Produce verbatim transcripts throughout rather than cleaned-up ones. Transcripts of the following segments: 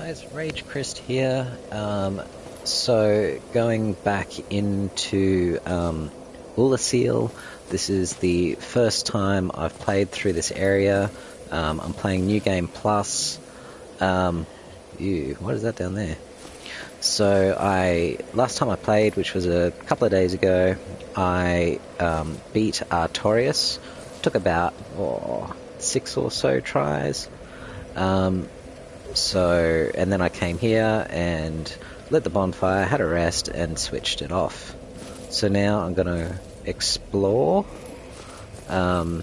guys, Rage Christ here. Um, so going back into um, Oolacile, this is the first time I've played through this area. Um, I'm playing New Game Plus. Um, ew, what is that down there? So I last time I played, which was a couple of days ago, I um, beat Artorias. Took about oh, six or so tries. Um, So, and then I came here and lit the bonfire, had a rest, and switched it off. So now I'm going to explore. Um,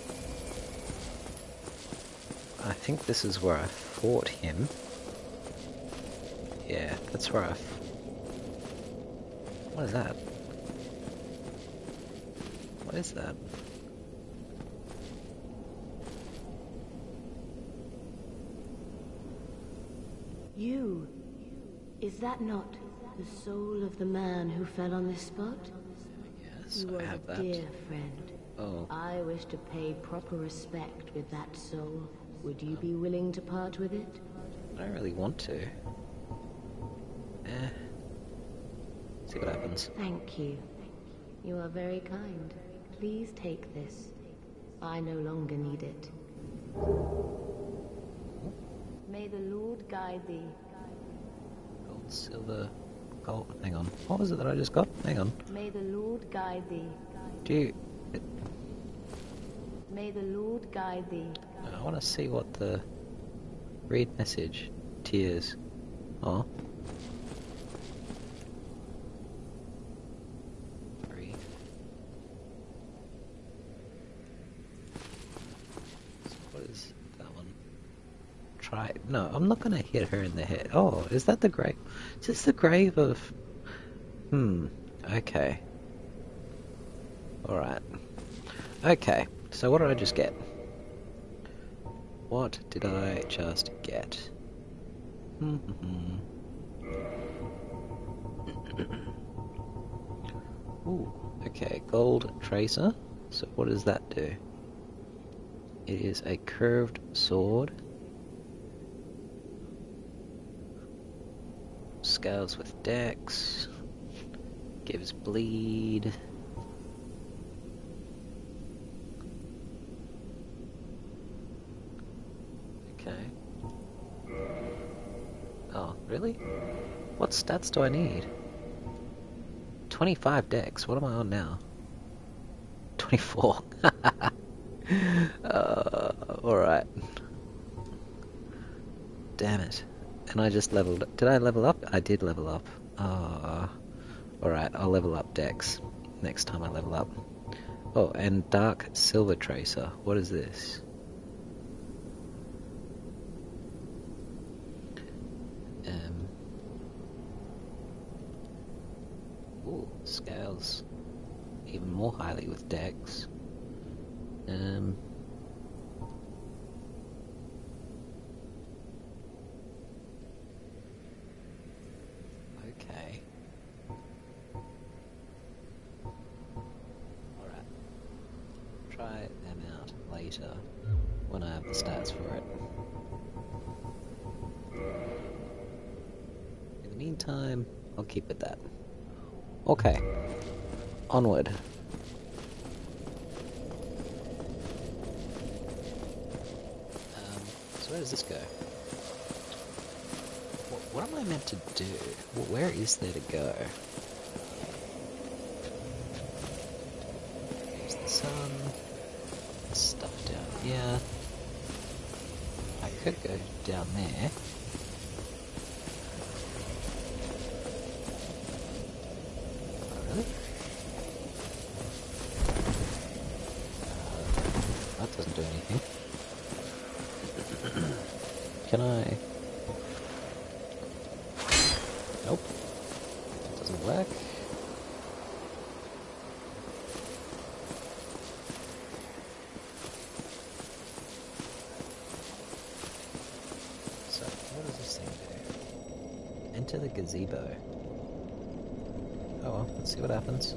I think this is where I fought him. Yeah, that's where I... F what is that? What is that? You, is that not the soul of the man who fell on this spot? Yes, you I have a that. Dear friend. Oh. I wish to pay proper respect with that soul. Would you be willing to part with it? I don't really want to. Eh. See what happens. Thank you. You are very kind. Please take this. I no longer need it. May the Lord guide thee. Gold, silver, gold. Hang on. What was it that I just got? Hang on. May the Lord guide thee. Do you... It, May the Lord guide thee. I want to see what the... Read message. Tears. Oh. Three. So what is that one? Try... No, I'm not going to hit her in the head. Oh, is that the grave? Is this the grave of... Hmm. Okay. Alright. Okay. So what did I just get? What did I just get? Ooh, okay, gold tracer. So what does that do? It is a curved sword. Scales with dex. Gives bleed. Okay. Oh, really? What stats do I need? twenty-five dex. What am I on now? twenty-four. uh, alright. Damn it. And I just leveled... Did I level up? I did level up. Uh, alright, I'll level up dex next time I level up. Oh, and Dark Silver Tracer. What is this? Um... Ooh, scales even more highly with dex. Um... Okay. Alright. Try them out later when I have the stats for it. In the meantime, I'll keep it that. Okay. Onward. Um, so where does this go? What, what am I meant to do? Where is there to go? There's the sun. Stuff down here. I could go down there. Oh, really? Uh, that doesn't do anything. Can I... Nope. That doesn't work. So, what does this thing do? Enter the gazebo. Oh well, let's see what happens.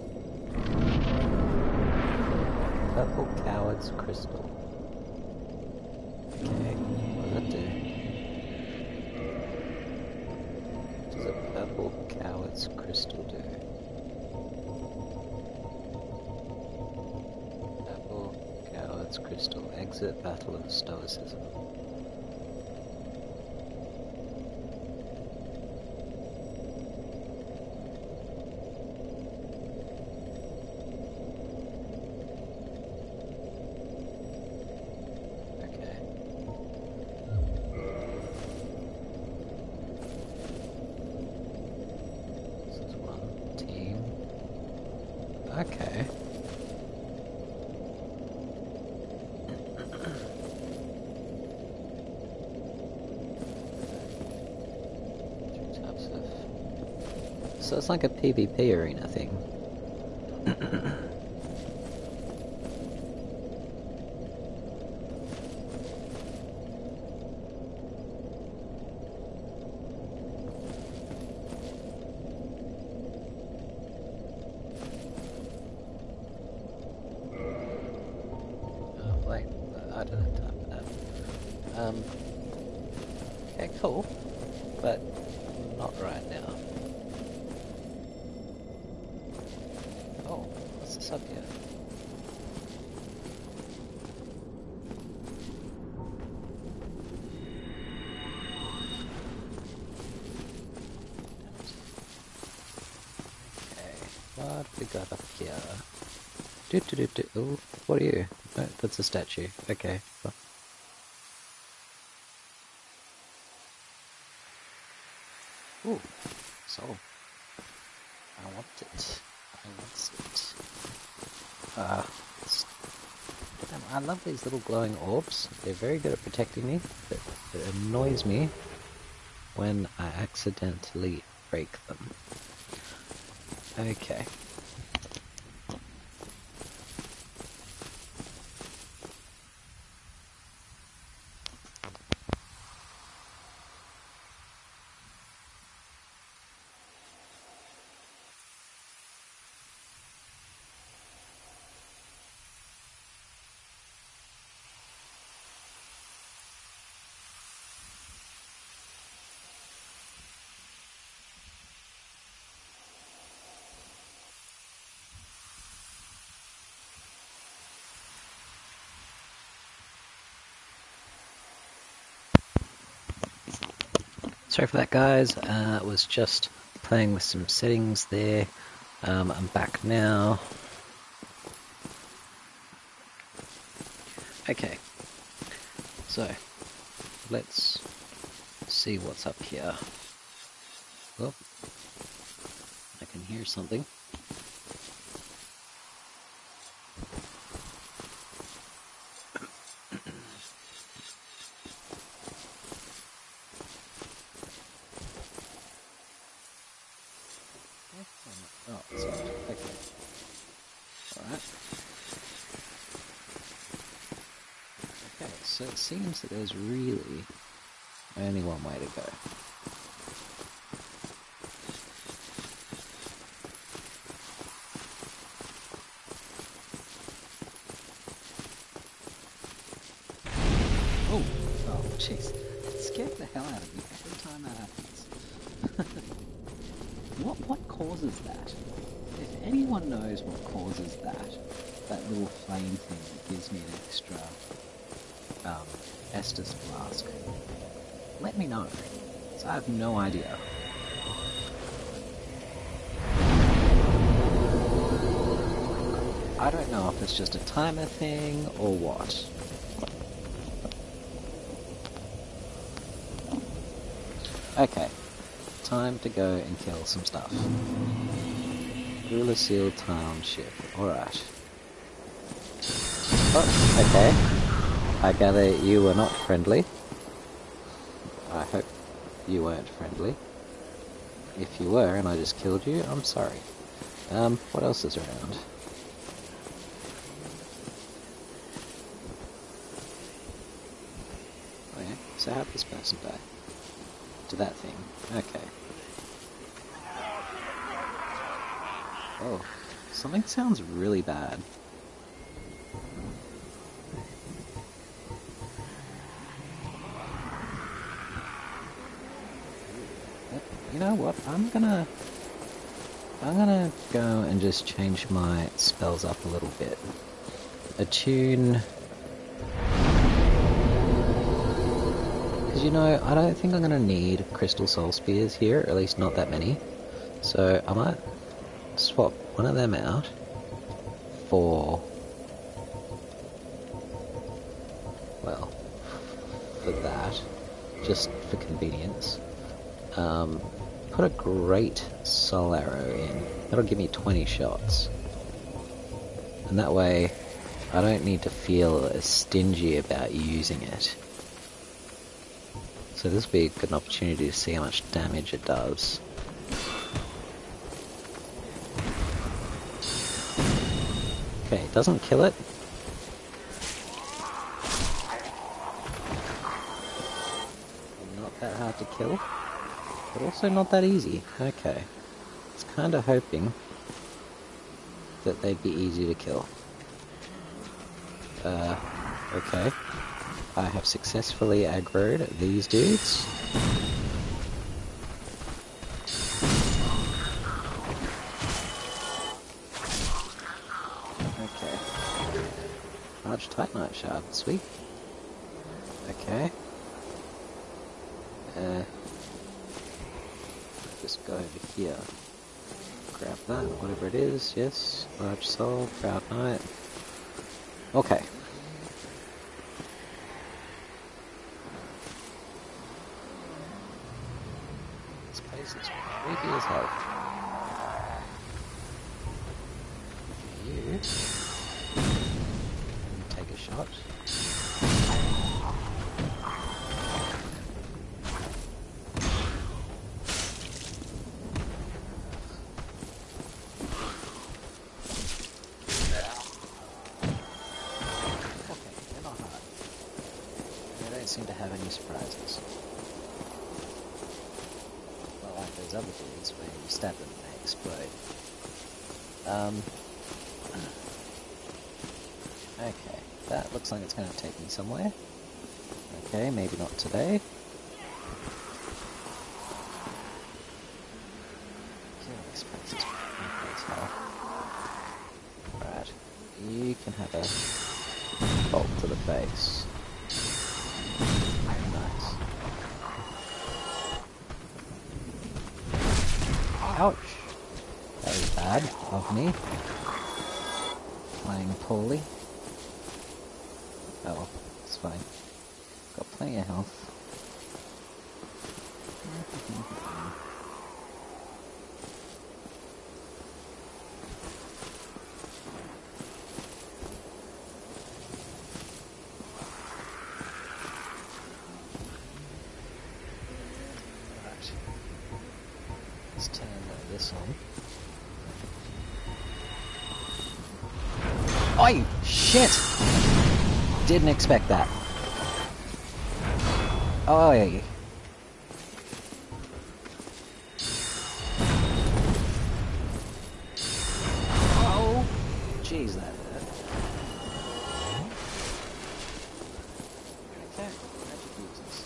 Purple Coward's Crystal. Okay, what does that do? Apple Coward's Crystal do? Apple Coward's Crystal. Exit Battle of Stoicism. Okay. Three types of... So it's like a PvP arena thing. Wait, I don't have time for that. Um, okay, cool, but not right now. Oh, what's this up here? Okay, what have we got up here? Do do do do. Oh, what are you? Oh, that's a statue. Okay. Well. Ooh, soul. I want it. I want it. Uh, damn, I love these little glowing orbs. They're very good at protecting me, but it annoys me when I accidentally break them. Okay. Sorry for that, guys. Uh, I was just playing with some settings there. Um, I'm back now. Okay, so let's see what's up here. Well, I can hear something. Oh, it's not. Okay. Alright. Okay, so it seems that there's really only one way to go. Oh! Oh, jeez. It scared the hell out of me every time that happens. What, what causes that? If anyone knows what causes that, that little flame thing that gives me an extra um, Estus flask, let me know, because I have no idea. I don't know if it's just a timer thing or what. Okay, time to go and kill some stuff. Oolacile Township, alright. Oh, okay. I gather you were not friendly. I hope you weren't friendly. If you were and I just killed you, I'm sorry. Um, what else is around? Oh yeah, so how'd this person die? To that thing. Okay. Oh, something sounds really bad. You know what? I'm gonna... I'm gonna go and just change my spells up a little bit. Attune... Because, you know, I don't think I'm gonna need Crystal Soul Spears here, or at least not that many. So, I might swap one of them out for... well, for that, just for convenience. Um... Put a great soul arrow in. That'll give me twenty shots. And that way, I don't need to feel as stingy about using it. So this will be a good opportunity to see how much damage it does. Okay, it doesn't kill it. Not that hard to kill. But also not that easy. Okay. I was kind of hoping that they'd be easy to kill. Uh, okay. I have successfully aggroed these dudes. Okay. Large Titanite shard, sweet. Okay. Uh... Just go over here. Grab that, whatever it is, yes. Large soul, proud knight. Okay. This place is creepy as hell. You... take a shot. Seem to have any surprises. Not like those other dudes where you stab them and they explode. Um. Okay, that looks like it's going to take me somewhere. Okay, maybe not today. Yeah, this place is creepy as hell. Right, you can have a bolt to the face. Nice. Ouch! That was bad of me. Playing poorly. Oh well, it's fine. Got plenty of health. Let's turn this on. Oh, shit! Didn't expect that. Oh, yeah. Oh, jeez, that hurt. Okay, magic users.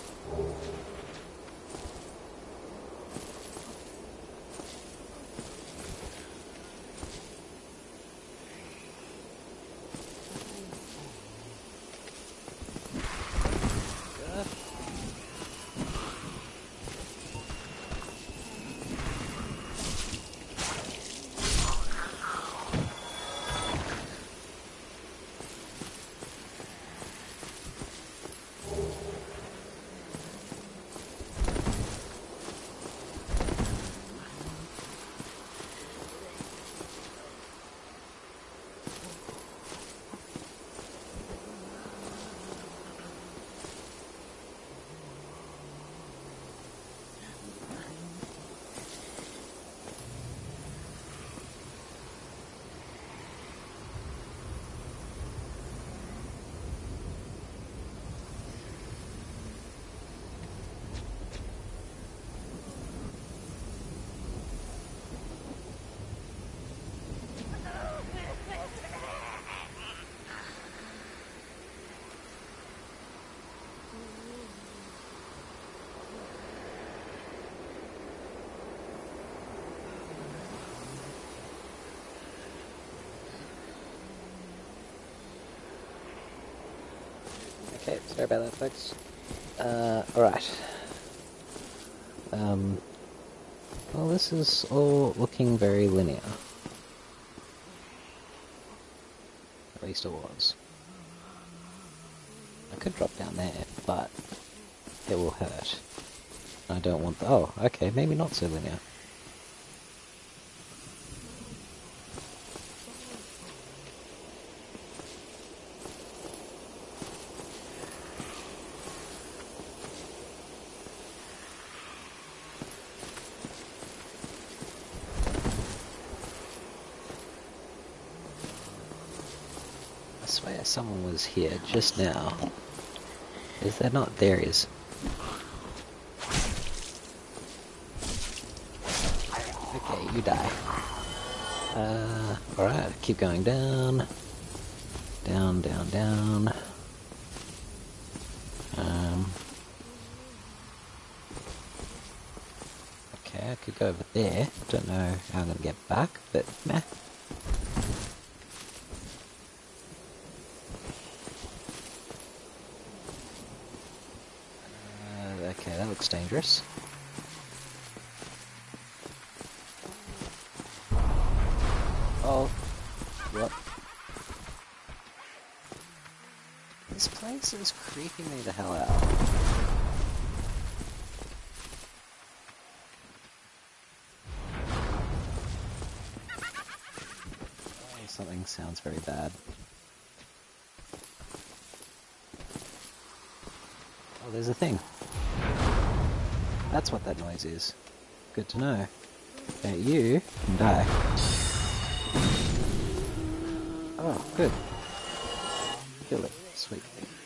Sorry about that, folks. Uh, alright. Um, well, this is all looking very linear. At least it was. I could drop down there, but it will hurt. I don't want the... Oh, okay, maybe not so linear. I swear someone was here just now. Is there not? There is. Okay, you die. Uh, alright, keep going down. Down, down, down. Um... Okay, I could go over there. Don't know how I'm gonna get back, but meh. Uh, okay, that looks dangerous. Oh, what? This place is creeping me the hell out. Oh, something sounds very bad. Oh, there's a thing. That's what that noise is. Good to know. Okay, you can die. Oh, good. Kill it. Sweet.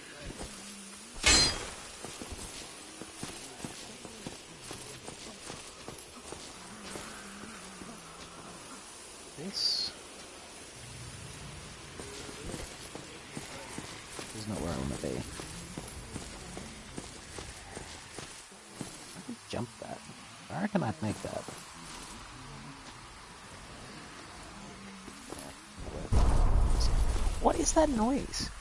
This is not where I want to be. I could jump that. I reckon I'd make that. What is that noise?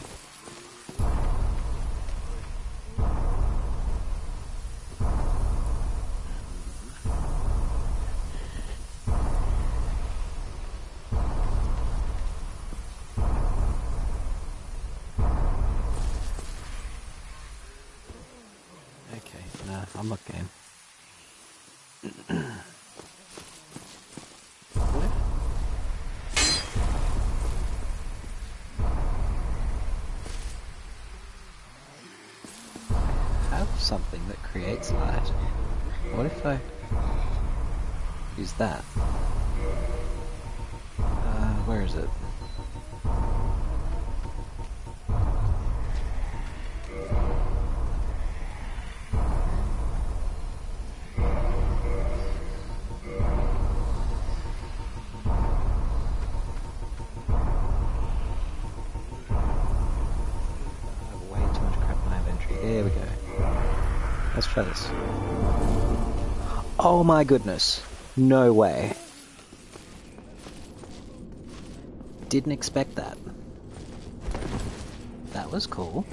Okay, nah, I'm not game. What? I have something that creates light. What if I use that? Uh, where is it? There we go. Let's try this. Oh my goodness. No way. Didn't expect that. That was cool.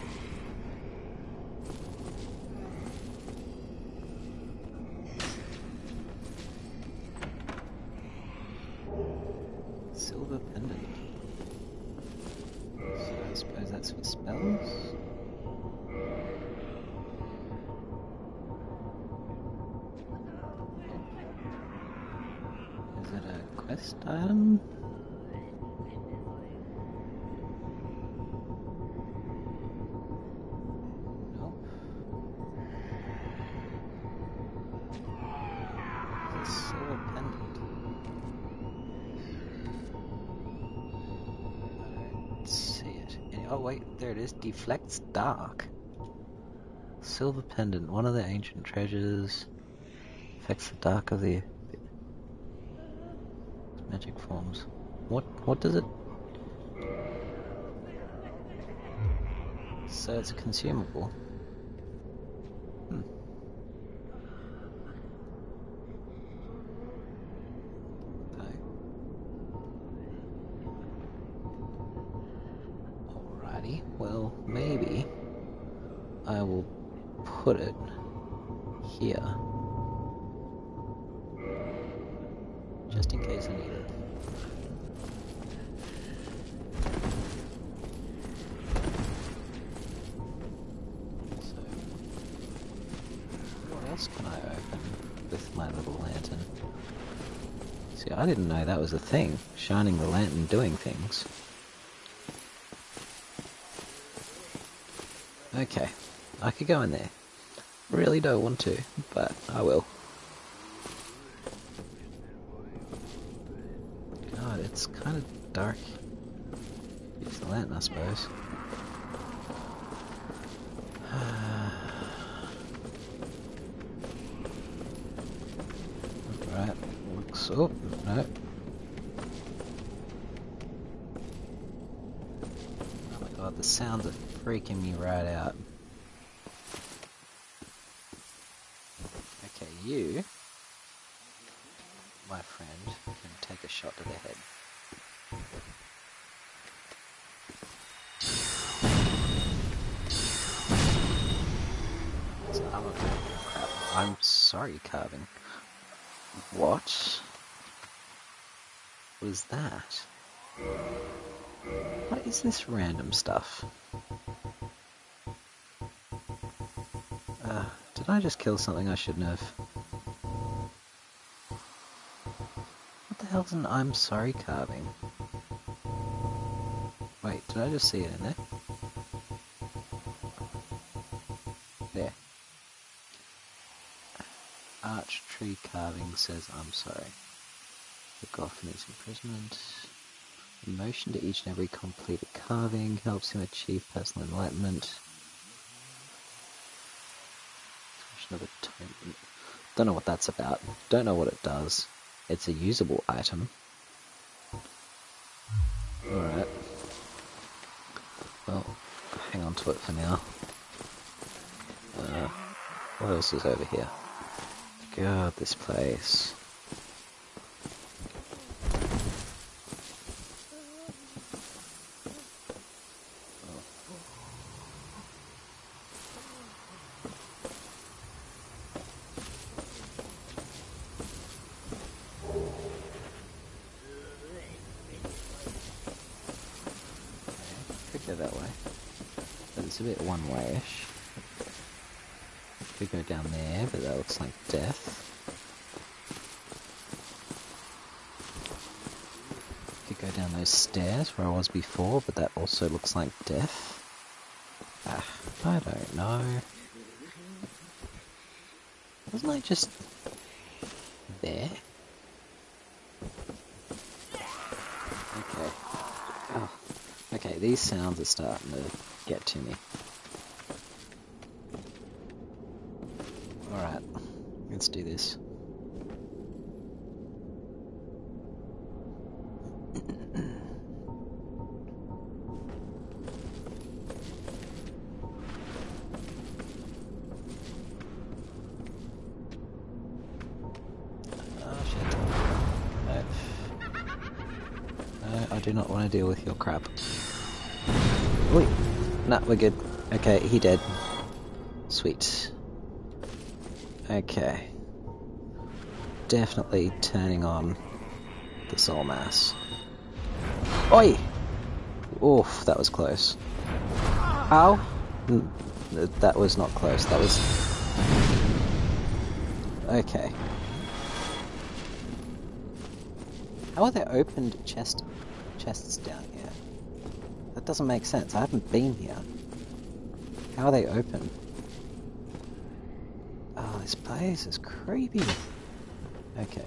Silver pendant. So I suppose that's for spells? Is it a quest item? Nope. It's a silver pendant. I don't see it. Oh wait, there it is. Deflects dark. Silver pendant, one of the ancient treasures. Affects the dark of the magic forms. What what does it? So it's consumable. Hmm. Okay. Alrighty. Well, maybe I will put it here. Just in case I need it. So, what else can I open with my little lantern? See, I didn't know that was a thing. Shining the lantern doing things. Okay, I could go in there. Really don't want to, but I will. God, it's kind of dark. Use the lantern, I suppose. Alright, looks... oh, no. Oh my god, the sounds are freaking me right out. Okay, you, my friend, can take a shot to the head. So I'm a crap. I'm sorry, carving. What was that? What is this random stuff? Uh, did I just kill something I shouldn't have? What the hell's an I'm sorry carving? Wait, did I just see it in there? There. Arch tree carving says I'm sorry. Look off from his imprisonment. Emotion to each and every completed carving helps him achieve personal enlightenment. Of atonement. Don't know what that's about. Don't know what it does. It's a usable item. Alright. Well, hang on to it for now. Uh, what else is over here? God, this place. Go that way. But it's a bit one-way-ish. Could go down there, but that looks like death. Could go down those stairs where I was before, but that also looks like death. Ah, I don't know. Wasn't I just there? Okay. Oh. Okay, these sounds are starting to get to me. Alright, let's do this. Oh shit. No. No, I do not want to deal with your crap. Wait, nah, we're good. Okay, he dead. Sweet. Okay. Definitely turning on the soul mass. Oi! Oof, that was close. Ow! Mm, that was not close, that was... Okay. How are there opened chest chests down here? That doesn't make sense. I haven't been here. How are they open? Oh, this place is creepy. Okay.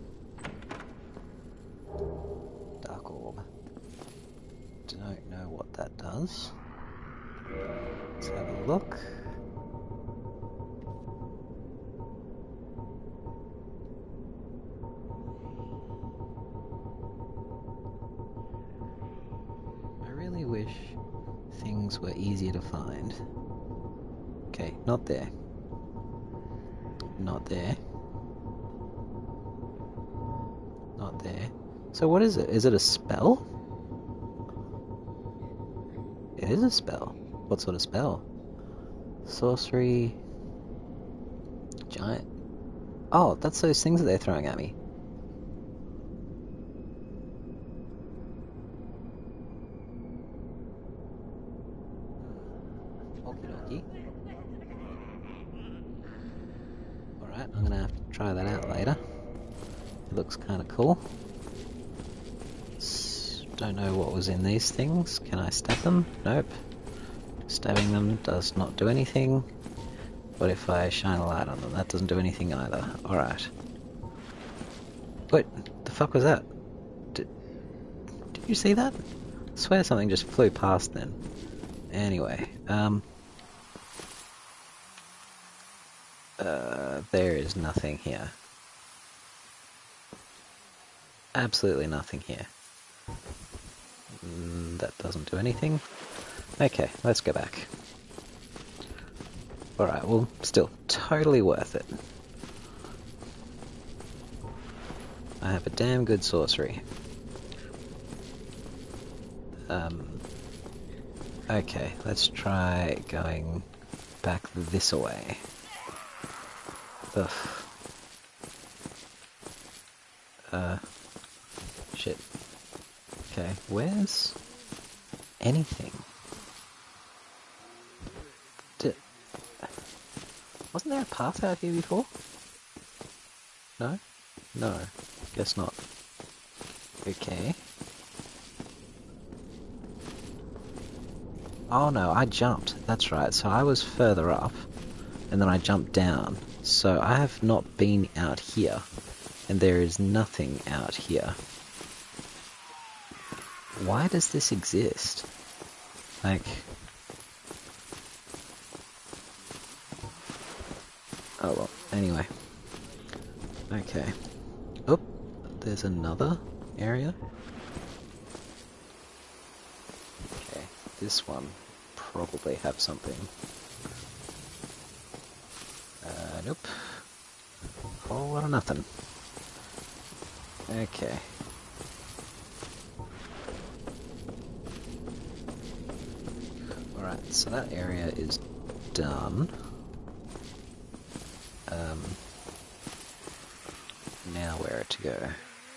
Dark orb. Don't know what that does. Let's have a look. I really wish things were easier to find. Okay, not there. Not there. Not there. So what is it? Is it a spell? It is a spell. What sort of spell? Sorcery. Giant. Oh, that's those things that they're throwing at me. Okie dokie. Alright, I'm gonna have to try that out later. It looks kind of cool. S don't know what was in these things. Can I stab them? Nope. Stabbing them does not do anything. What if I shine a light on them? That doesn't do anything either. Alright. Wait, the fuck was that? Did, did you see that? I swear something just flew past then. Anyway, um... Uh, there is nothing here. Absolutely nothing here. Mm, that doesn't do anything. Okay, let's go back. Alright, well, still, totally worth it. I have a damn good sorcery. Um, okay, let's try going back this way. Ugh. Uh, shit. Okay, where's anything? Did, wasn't there a path out here before? No? No, guess not. Okay. Oh no, I jumped. That's right, so I was further up, and then I jumped down. So I have not been out here, and there is nothing out here. Why does this exist? Like... Oh well, anyway. Okay. Oh, there's another area. Okay, this one probably have something. Uh, nope. Whole lot of nothing. Okay. Alright, so that area is done. Um, now where to go?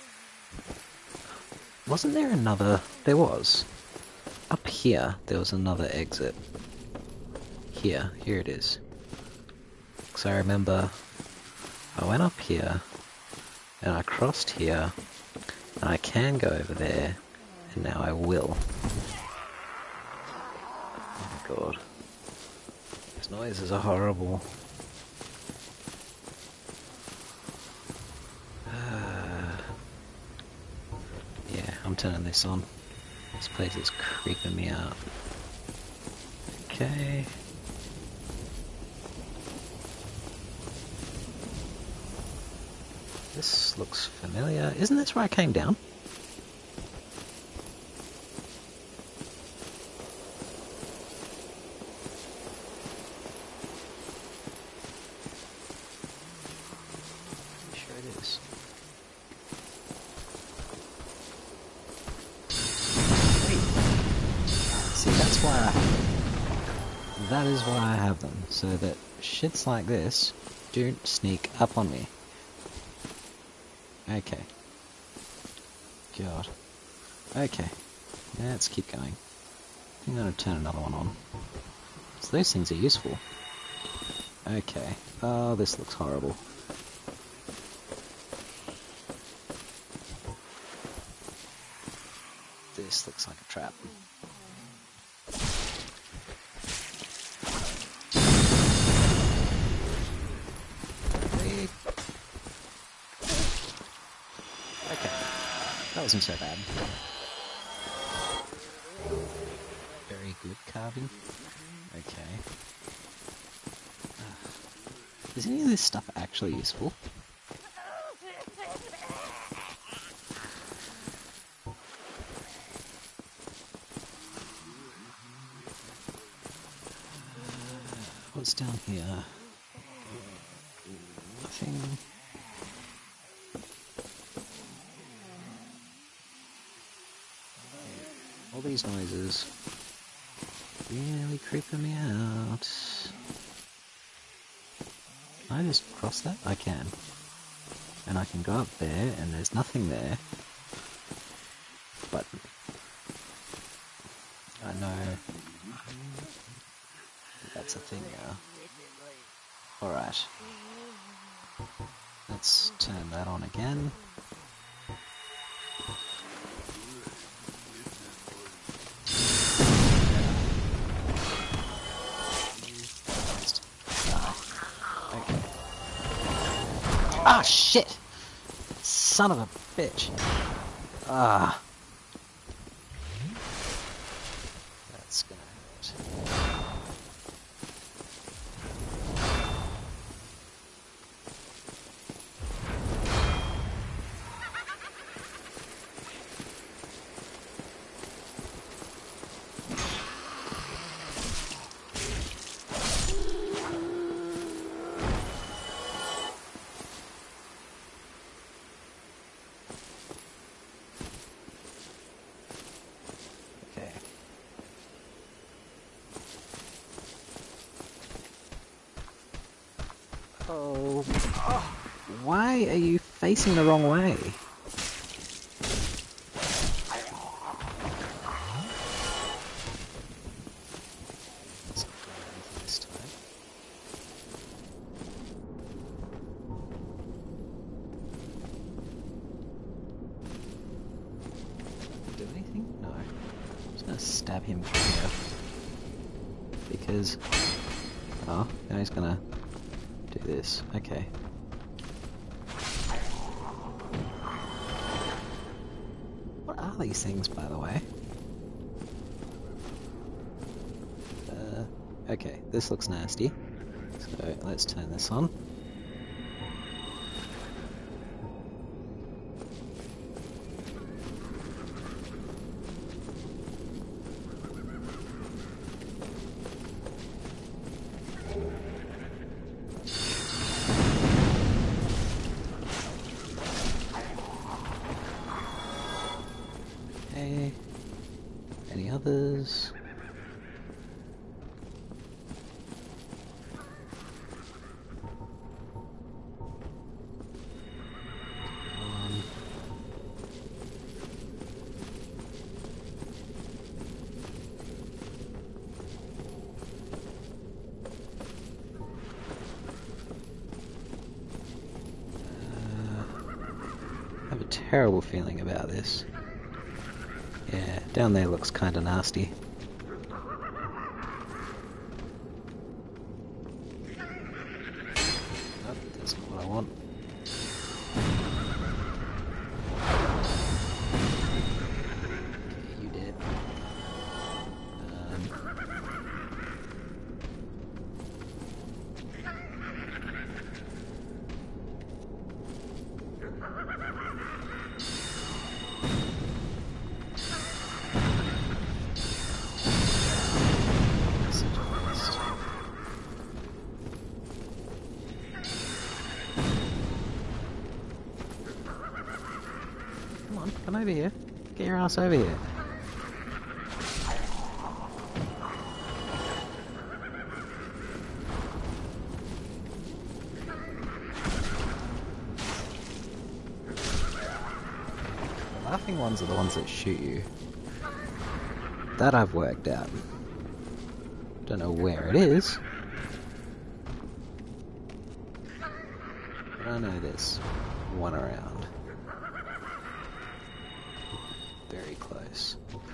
Wasn't there another... There was. Up here, there was another exit. Here, here it is. Because I remember I went up here, and I crossed here, and I can go over there, and now I will. Oh my god. These noises are horrible. Uh, yeah, I'm turning this on. This place is creeping me out. Okay. This looks familiar. Isn't this where I came down? Sure it is. Wait. See, that's why I have them. That is why I have them. So that shits like this don't sneak up on me. Okay. God. Okay. Let's keep going. I'm gonna turn another one on. So those things are useful. Okay. Oh, this looks horrible. This looks like a trap. That wasn't so bad. Very good carving. Okay. Uh, is any of this stuff actually useful? Uh, what's down here? Nothing. All these noises. really creeping me out. Can I just cross that? I can. And I can go up there, and there's nothing there. But I know that's a thing now. Alright. Let's turn that on again. Okay. Ah, shit! Son of a bitch. Ah. That's gonna hurt. Okay. Oh. Oh. Why are you facing the wrong way? Let's not do anything this time. Do anything? No. I'm just gonna stab him through here. Because... Oh, now he's gonna do this. Okay. What are these things, by the way? Uh, okay, this looks nasty. So let's turn this on. Okay. Any others? Um, uh, I have a terrible feeling about this. Yeah, down there looks kinda nasty. Nope, that's not what I want. Okay, you did. Um, such a waste. Come on, come over here. Get your ass over here. The laughing ones are the ones that shoot you. That I've worked out. Don't know where it is. But I know there's one around. Very close.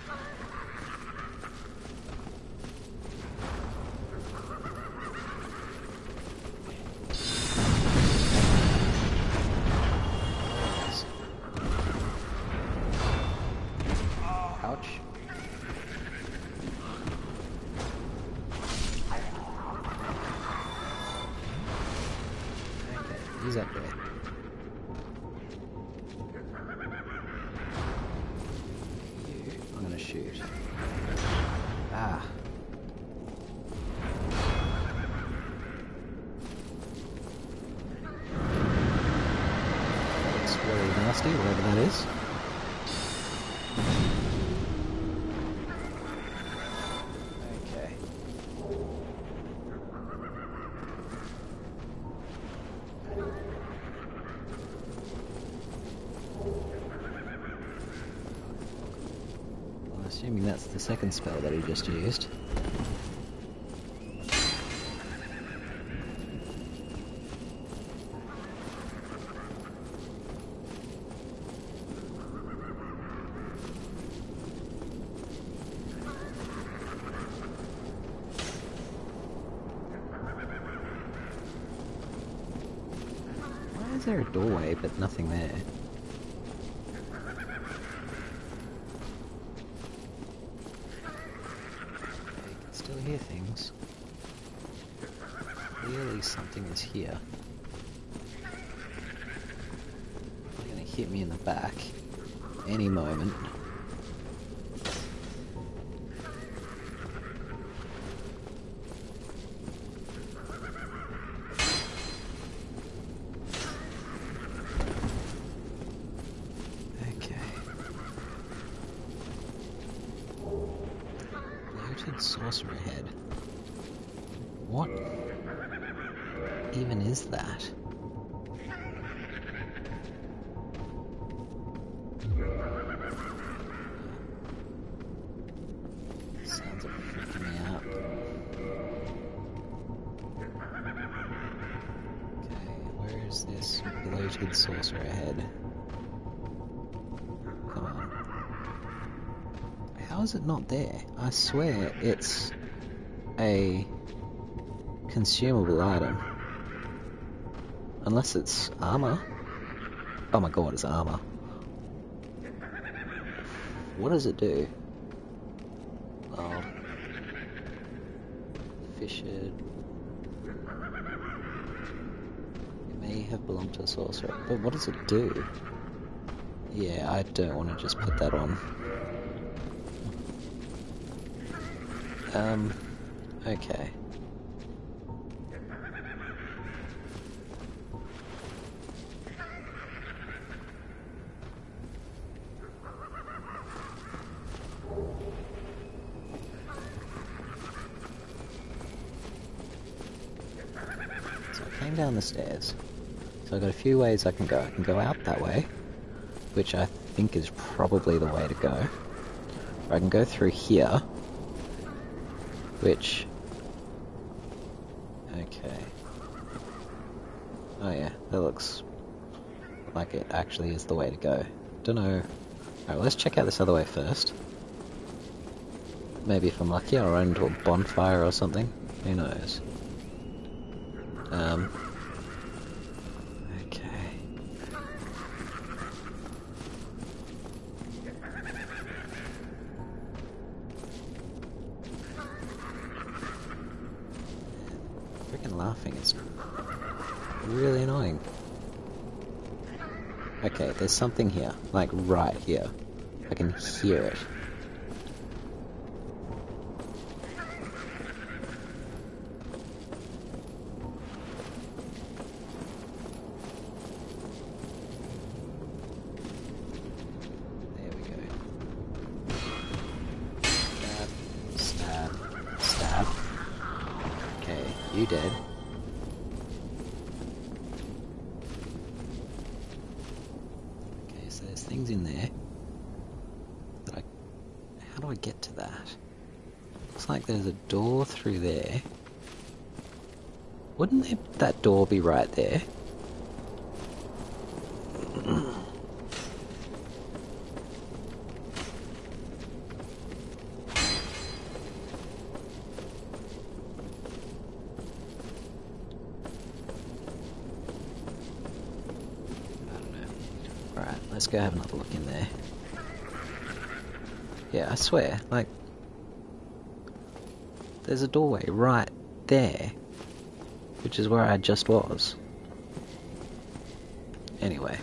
Ouch. Okay, he's up there. You, I'm gonna shoot. Ah. That's really nasty, whatever that is. Okay. Assuming that's the second spell that he just used. Why is there a doorway but nothing there? Still hear things. Clearly something is here. They're gonna hit me in the back any moment. Sorcerer head. What even is that? Sounds are freaking me out. Okay, where is this bloated sorcerer head? Come on. How is it not there? I swear it's a consumable item. Unless it's armor. Oh my god, it's armor. What does it do? Oh. Fished. It may have belonged to a sorcerer. But what does it do? Yeah, I don't want to just put that on. Um, okay. So I came down the stairs. So I've got a few ways I can go. I can go out that way, which I think is probably the way to go. Or I can go through here, which... okay. Oh yeah, that looks like it actually is the way to go. Don't know. Alright, well, let's check out this other way first. Maybe if I'm lucky I'll run into a bonfire or something. Who knows? Um... Okay. Freaking laughing is really annoying. Okay, there's something here, like right here. I can hear it. There we go. Stab, stab, stab. Okay, you dead. So there's things in there that I... how do I get to that? Looks like there's a door through there. Wouldn't there, that door be right there? Alright, let's go have another look in there. Yeah, I swear, like... there's a doorway right there, which is where I just was. Anyway.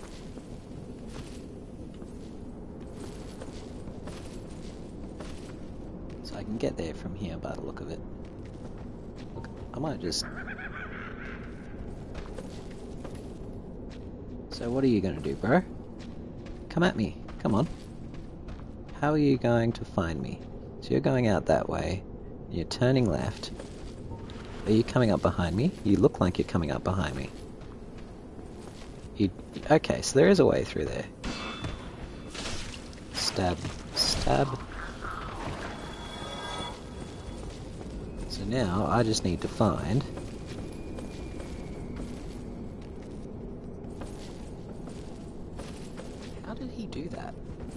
So I can get there from here by the look of it. Look, I might just... So what are you gonna do, bro? Come at me. Come on. How are you going to find me? So you're going out that way. You're turning left. Are you coming up behind me? You look like you're coming up behind me. You... okay, so there is a way through there. Stab. Stab. now I just need to find... How did he do that?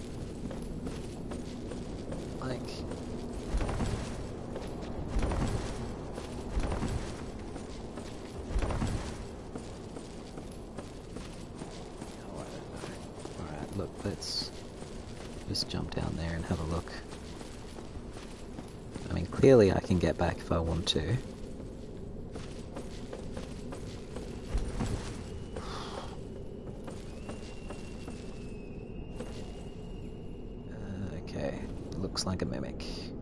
Like... Oh, I don't know. Alright, look, let's just jump down there and have a look. I mean, clearly I can get back if I want to. Uh, okay, looks like a mimic.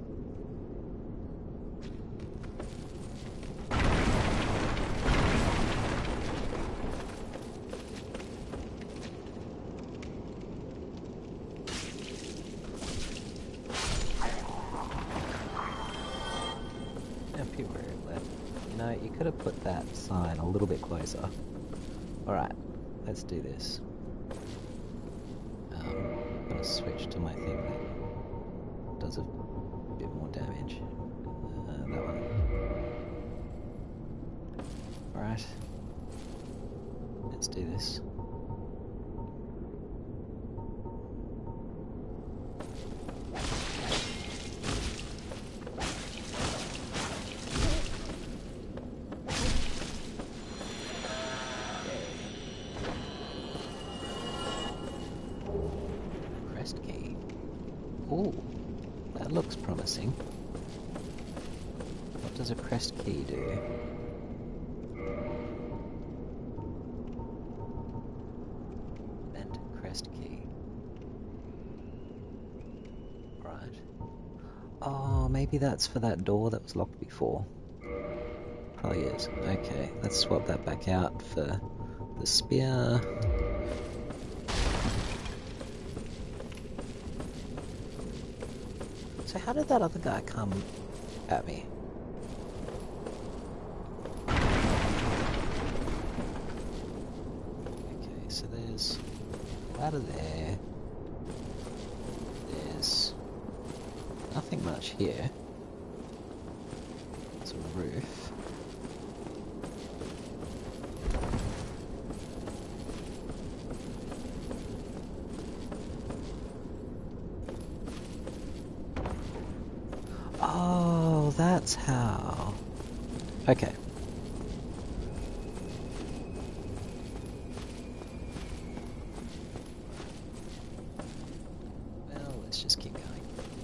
You know, you could have put that sign a little bit closer. Alright, let's do this. Um, I'm gonna switch to my thing that does a bit more damage. Uh, that one. Alright. Let's do this. Key. Ooh, that looks promising. What does a crest key do? Bent crest key. Right. Oh, maybe that's for that door that was locked before. Probably is. Okay, let's swap that back out for the spear. So how did that other guy come at me? Okay, so there's a ladder there. There's nothing much here. There's a roof. Oh, that's how. Okay. Well, let's just keep going.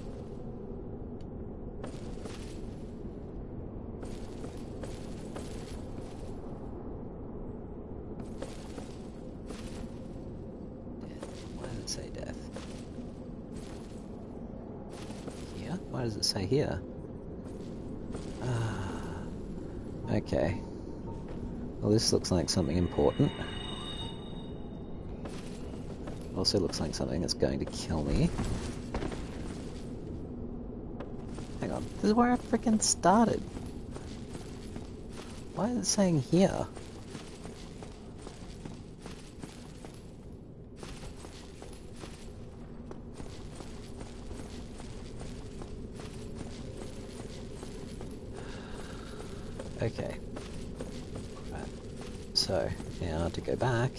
Death. Why does it say death? Here? Why does it say here? Ah, okay. Well, this looks like something important. Also looks like something that's going to kill me. Hang on, this is where I frickin' started. Why is it saying here? Okay. Right. So, now to go back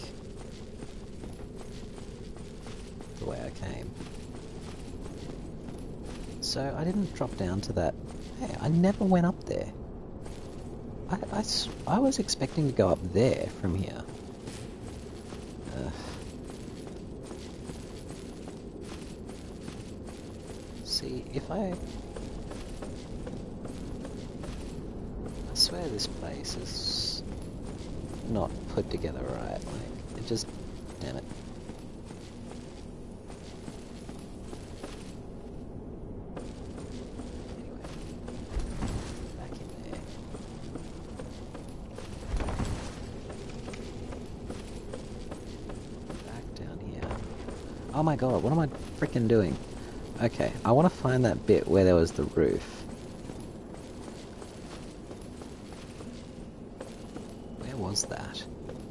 the way I came. So, I didn't drop down to that. Hey, I never went up there. I, I, I was expecting to go up there from here. Uh, see, if I... I swear this place is not put together right. Like, it just... Damn it. Anyway. Back in there. Back down here. Oh my god, what am I freaking doing? Okay, I want to find that bit where there was the roof. Was that?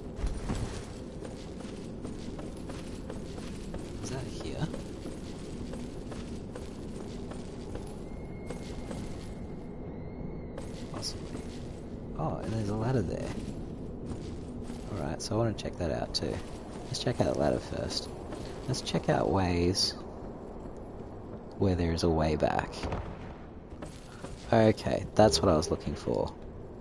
Is that here? there's a ladder there. Alright, so I want to check that out too. Let's check out the ladder first. Let's check out ways where there is a way back. Okay, that's what I was looking for.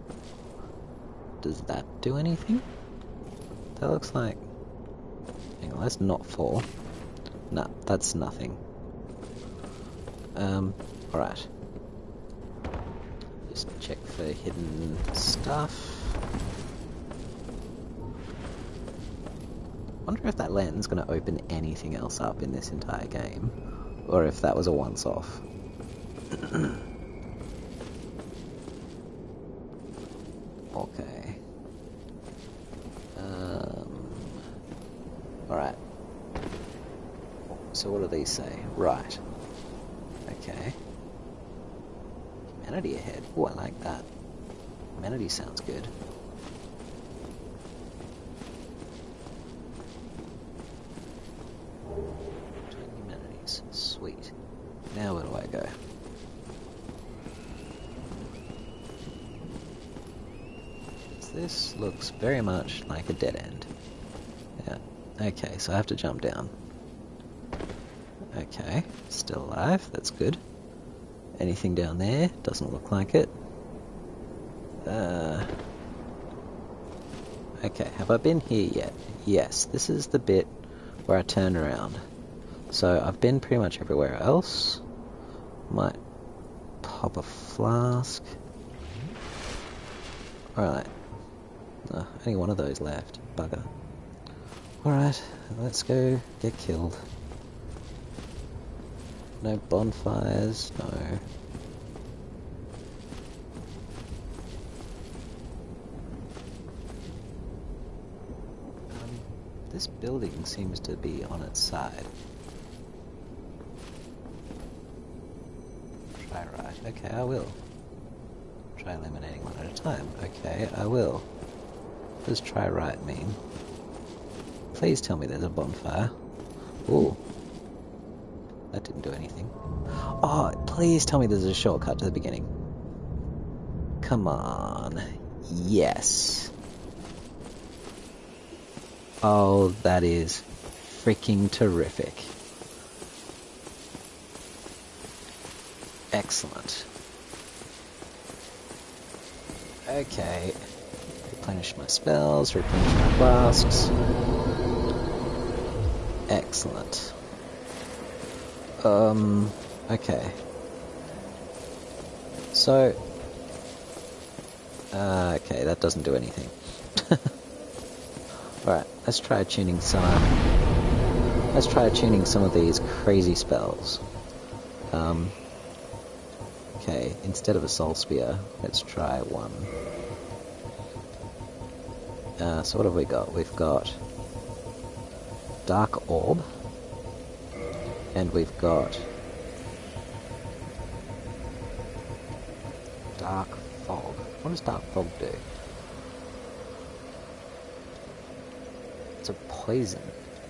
Does that do anything? That looks like... Hang on, let's not fall. Nah, that's nothing. Um, alright. Just check for hidden stuff. Wonder if that lantern's going to open anything else up in this entire game, or if that was a once-off. Okay. Um. Alright. So what do these say? Right. Okay. Humanity ahead. Oh, I like that. Humanity sounds good. Humanities. Sweet. Now where do I go? This looks very much like a dead end. Yeah. Okay, so I have to jump down. Okay, still alive, that's good. Anything down there? Doesn't look like it. Uh, okay, have I been here yet? Yes, this is the bit where I turn around. So I've been pretty much everywhere else. Might pop a flask. Alright. Oh, only one of those left. Bugger. Alright, let's go get killed. No bonfires, no. Um, this building seems to be on its side. Try right. Okay, I will. Try eliminating one at a time. Okay, I will. What does try right mean? Please tell me there's a bonfire. Ooh. That didn't do anything. Oh, please tell me there's a shortcut to the beginning. Come on. Yes. Oh, that is freaking terrific. Excellent. Okay. Replenish my spells, replenish my flasks. Excellent. Um, okay. So, uh, okay, that doesn't do anything. Alright, let's try tuning some, let's try tuning some of these crazy spells. Um, okay, instead of a soul spear, let's try one. Uh, so what have we got? We've got Dark Orb. And we've got Dark Fog. What does Dark Fog do? It's a poison.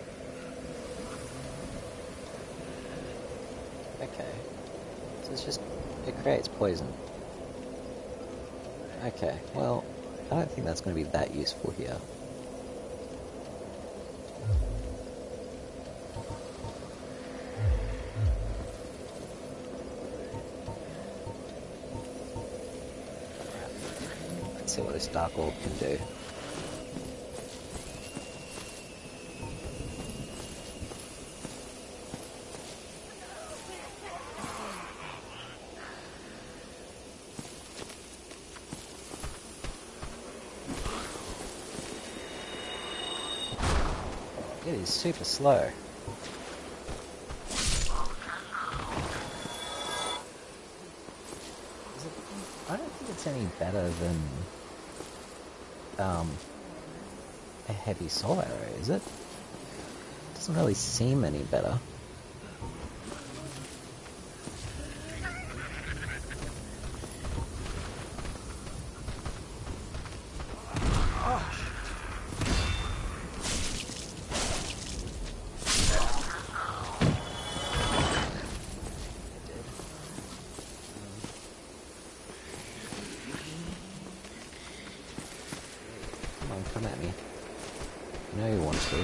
Okay. So it's just, it creates poison. Okay, well, I don't think that's going to be that useful here. See what this Dark Orb can do. It is super slow. Is it, I don't think it's any better than Um, a heavy soul arrow, is it? Doesn't really seem any better. at me. I know you want to.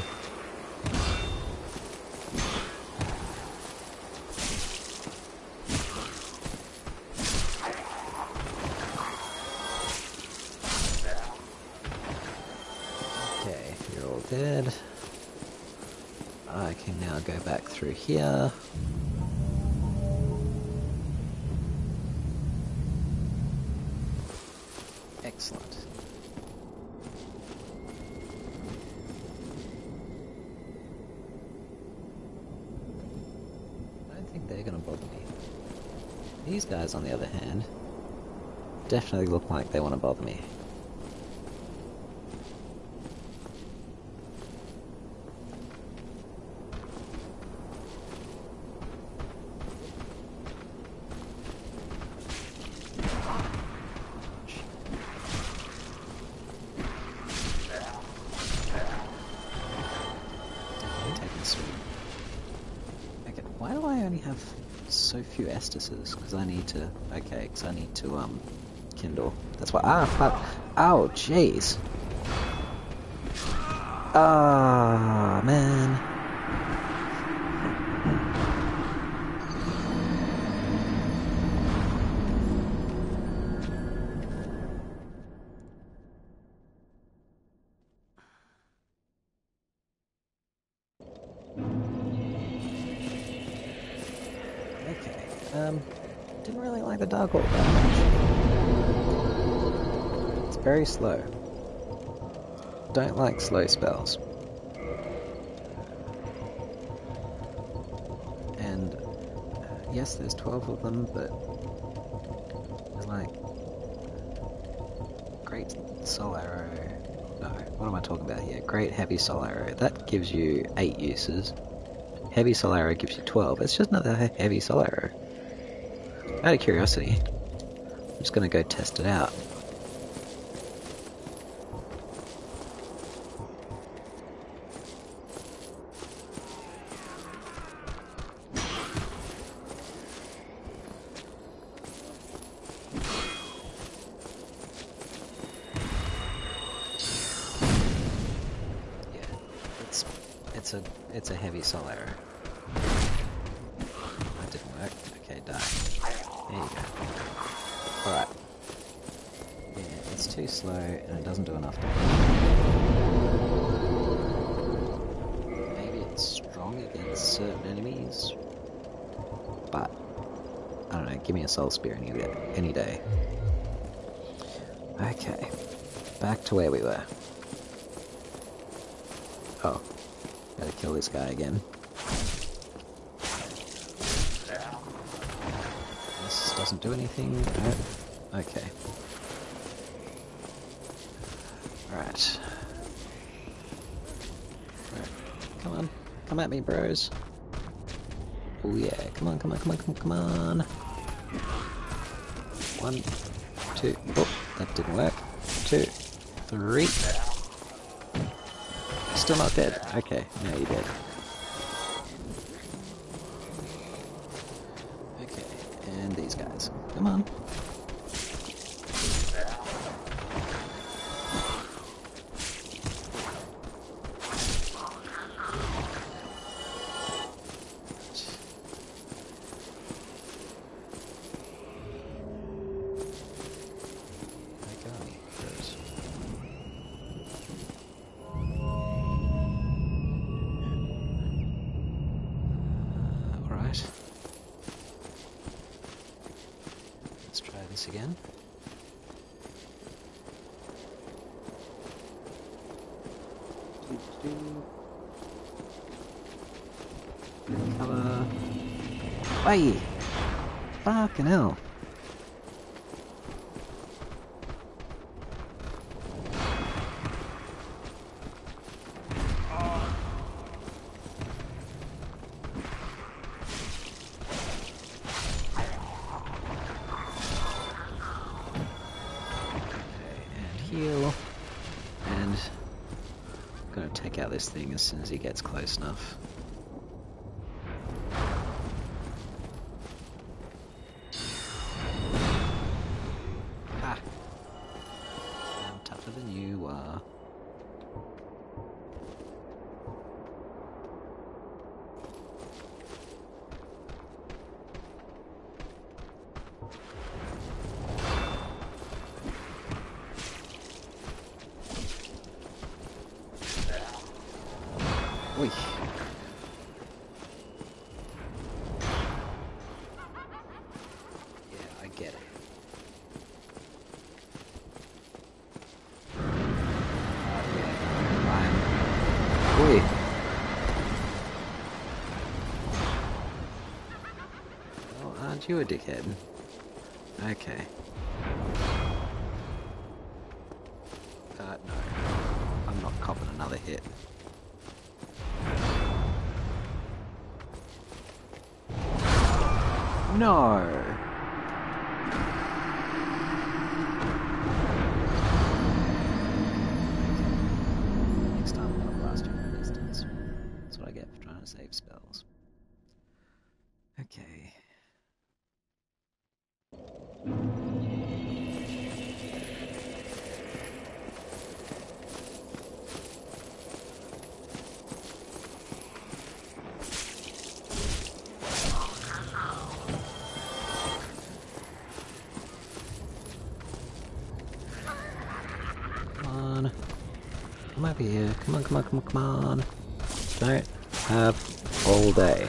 Okay, you're all dead. I can now go back through here. Excellent. I don't think they're going to bother me. These guys, on the other hand, definitely look like they want to bother me. Why do I only have so few Estises? Because I need to... Okay, because I need to, um, kindle. That's why... Ah, fuck! Oh, jeez! Ah, man! Okay, um... didn't really like the Dark Orb that much. It's very slow. Don't like slow spells. And, uh, yes, there's twelve of them, but... There's like... Great Soul Arrow... No, what am I talking about here? Great Heavy Soul Arrow. That gives you eight uses. Heavy Soul Arrow gives you twelve. It's just another Heavy Soul Arrow. Out of curiosity, I'm just gonna go test it out. It's a it's a heavy soul arrow. That didn't work. Okay, die. There you go. Alright. Yeah, it's too slow and it doesn't do enough damage. Maybe it's strong against certain enemies, but I don't know, give me a soul spear any day. Any day. Okay. Back to where we were. Oh. Gotta kill this guy again. This doesn't do anything. No. Okay. Alright. Right. Come on. Come at me, bros. Oh yeah. Come on, come on, come on, come on, come on. One, two. Oh, that didn't work. Two, three. Still not dead. Okay, now you're dead. Okay, and these guys. Come on. Let's try this again. Cover. Wait! Fucking hell. Heal, and I'm gonna take out this thing as soon as he gets close enough. Ah! I'm tougher than you are. Aren't you a dickhead? Okay. Uh, no. I'm not copping another hit. No! Next time I'm gonna blast you from a distance. That's what I get for trying to save spells. Okay. Come on. Come over here. Come on, come on, come on, come on. Don't have all day.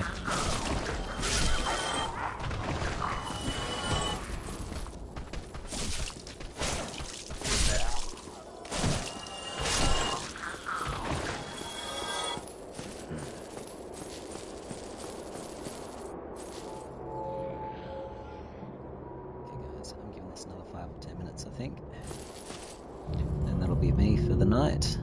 Five or ten minutes, I think. And that'll be me for the night.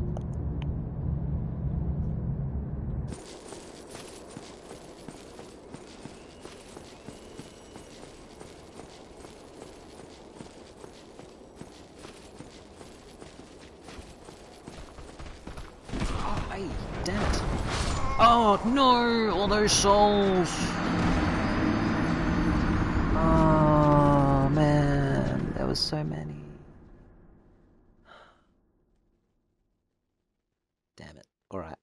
Oh, hey, damn it. Oh, no! All those souls! Oh, man. There was so many. Damn it. Alright.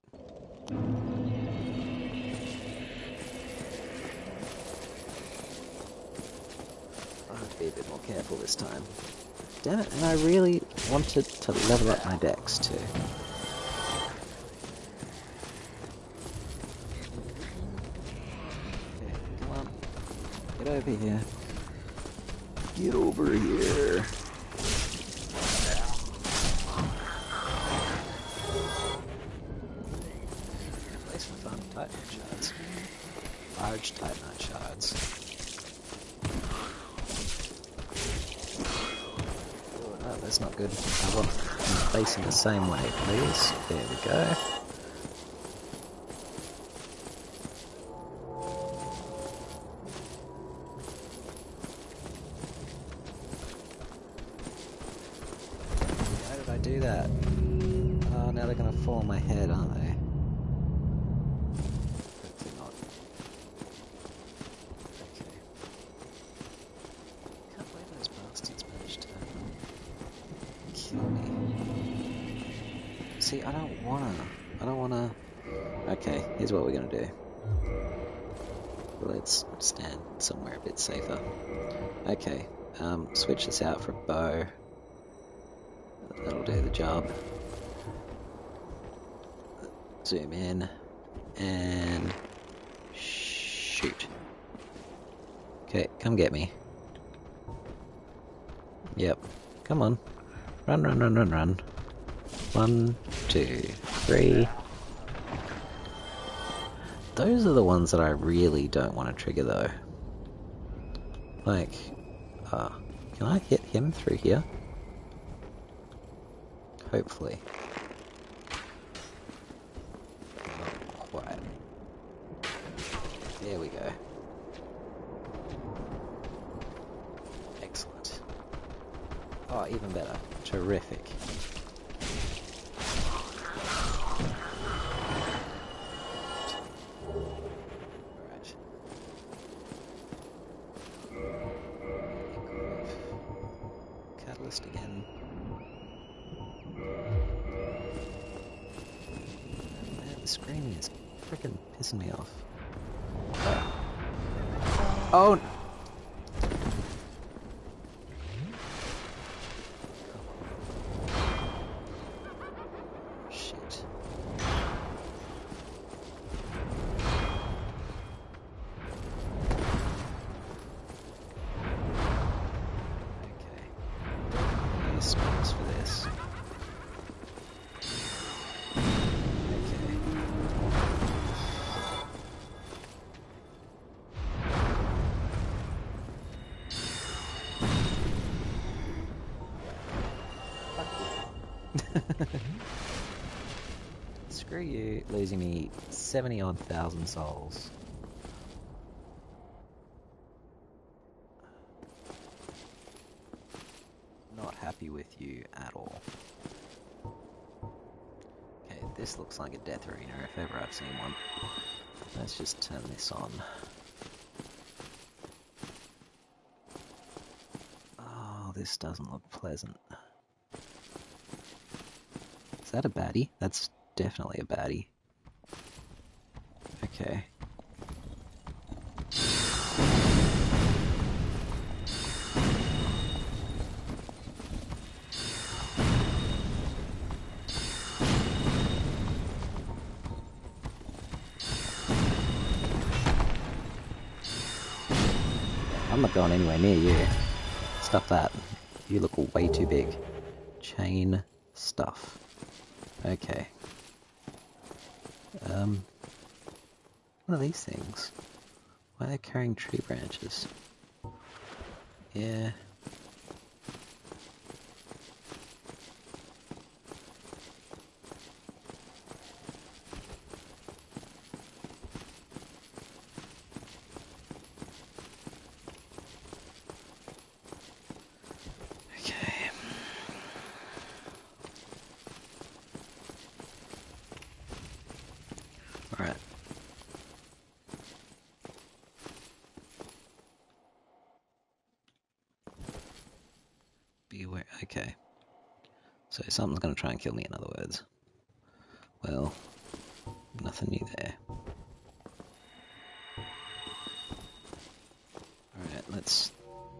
I'll have to be a bit more careful this time. Damn it, and I really wanted to level up my dex too. Okay, come on. Get over here. Get over here. Place for fun. Titanite shards. Large Titanite shards. Oh, no, that's not good. I want them facing the same way, please. There we go. Do that. Oh, now they're gonna fall on my head, aren't they? Hopefully not. Okay. Can't believe those bastards managed to kill me. See, I don't wanna. I don't wanna. Okay, here's what we're gonna do. Let's stand somewhere a bit safer. Okay, um, switch this out for a bow. That'll do the job. Zoom in and shoot. Okay, come get me. Yep, come on. Run, run, run, run, run. One, two, three. Those are the ones that I really don't want to trigger though. Like, uh, can I hit him through here? Hopefully. Not quite. There we go. Excellent. Oh, even better. Terrific. Alright. Catalyst again. Screaming is freaking pissing me off. Oh! Shit. Okay. Use spells for this. Screw you, losing me seventy odd thousand souls. Not happy with you at all. Okay, this looks like a death arena if ever I've seen one. Let's just turn this on. Oh, this doesn't look pleasant. Is that a baddie? That's definitely a baddie. Okay. I'm not going anywhere near you. Stop that. You look way too big. Chain stuff. Okay. Um, what are these things? Why are they carrying tree branches? Yeah. Okay. Alright. Beware. Okay. So something's going to try and kill me, in other words. Well, nothing new there. Alright, let's...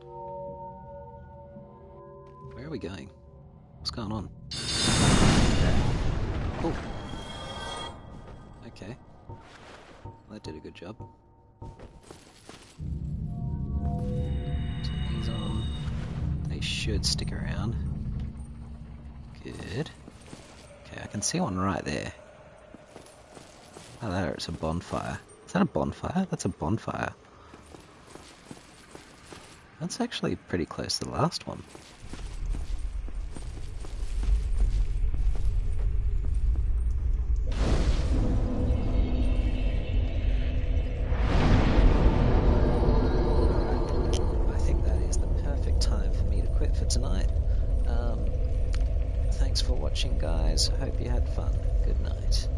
Where are we going? What's going on? Oh! Okay. That did a good job. Turn these on. They should stick around. Good. Okay, I can see one right there. Oh, there, it's a bonfire. Is that a bonfire? That's a bonfire. That's actually pretty close to the last one. I think that is the perfect time for me to quit for tonight. Um, thanks for watching, guys. Hope you had fun. Good night.